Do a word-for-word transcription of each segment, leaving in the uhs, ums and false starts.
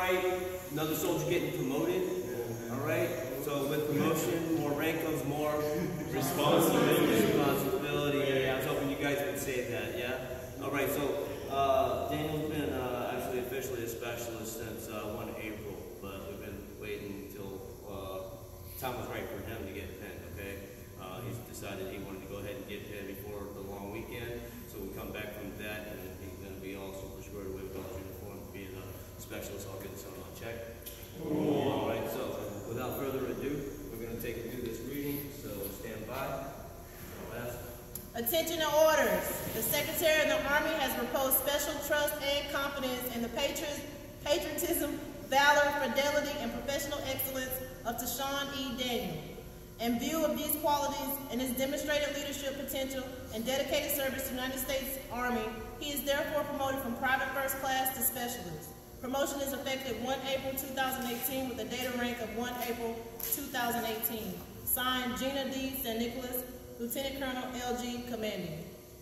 right, another soldier getting promoted. All right. So with promotion, more rank comes more responsibility. Responsibility. Yeah, I was hoping you guys would say that. Yeah. All right. So uh, Daniel's been uh, actually officially a specialist since uh, one April, but we've been waiting until uh, time was right for him to get pinned. Okay. Uh, he's decided he wanted to go ahead and get pinned before the long weekend. So we come back from that, and he's going to be all super squared away with all his uniform, being a specialist. I'll get this on check. Ooh. All right. So without further ado, we're going to take and do this reading. So stand by. Attention and orders. The Secretary of the Army has reposed special trust and confidence in the patri patriotism, valor, fidelity, and professional excellence of Tashawn E. Daniel. In view of these qualities and his demonstrated leadership potential and dedicated service to the United States Army, he is therefore promoted from private first class to specialist. Promotion is effective one April two thousand eighteen with a data rank of one April two thousand eighteen. Signed, Gina D. San Nicolas, Lieutenant Colonel L G, Commanding.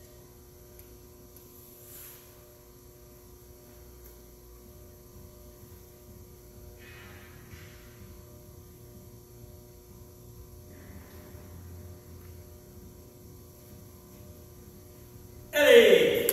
Eddie!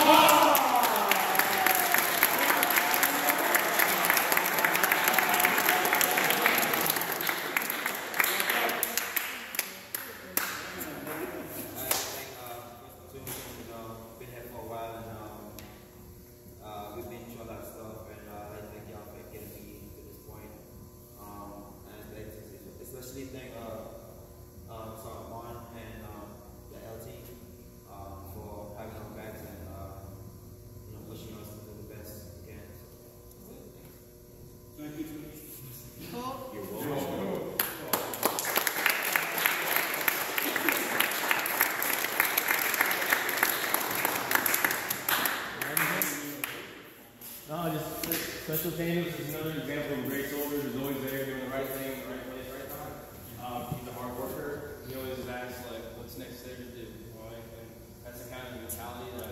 Thank uh, um, Sergeant Juan and um, the L T um, for having our backs and uh, you know, pushing us to do the best we can. Thank you. Cool. You're welcome. No, just special Daniels is another example of a great soldier who's always there doing the right thing, the right place, right time. Um, he's a hard worker. He always asks, like, what's next there to do? Right? And that's the kind of mentality that